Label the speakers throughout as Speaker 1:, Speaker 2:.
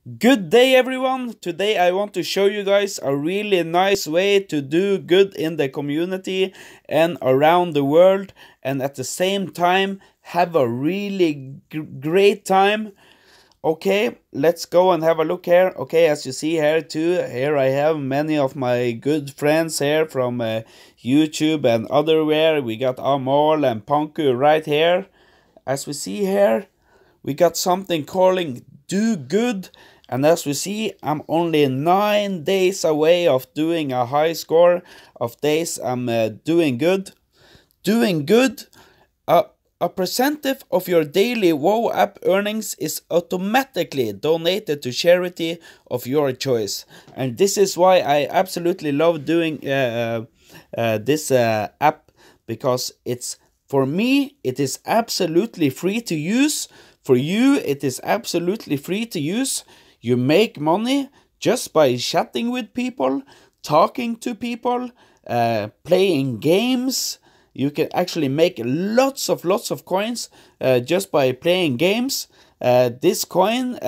Speaker 1: Good day everyone! Today I want to show you guys a really nice way to do good in the community and around the world, and at the same time have a really great time. Okay, let's go and have a look here. Okay, as you see here too, here I have many of my good friends here from YouTube and otherwhere. We got Amal and Panku right here. As we see here, we got something calling do good, and as we see, I'm only 9 days away of doing a high score of days I'm doing good. Doing good, a percentage of your daily WoW app earnings is automatically donated to charity of your choice, and this is why I absolutely love doing this app, because it's, for me, it is absolutely free to use. For you, it is absolutely free to use. You make money just by chatting with people, talking to people, playing games. You can actually make lots of coins just by playing games. This coin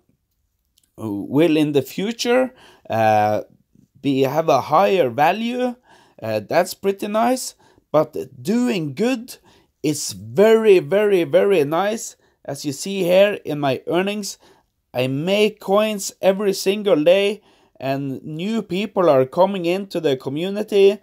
Speaker 1: will in the future have a higher value. That's pretty nice. But doing good is very nice. As you see here in my earnings, I make coins every single day, and new people are coming into the community.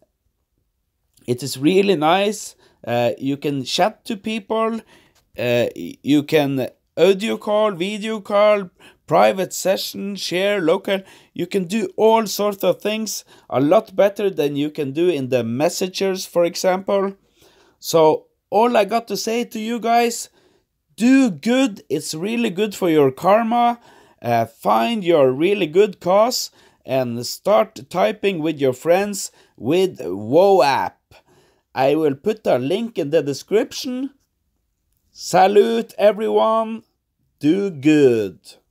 Speaker 1: It is really nice. You can chat to people. You can audio call, video call, private session, share, local. You can do all sorts of things a lot better than you can do in the messengers, for example. So all I got to say to you guys, do good. It's really good for your karma. Find your really good cause and start typing with your friends with WoW app. I will put a link in the description. Salute everyone. Do good.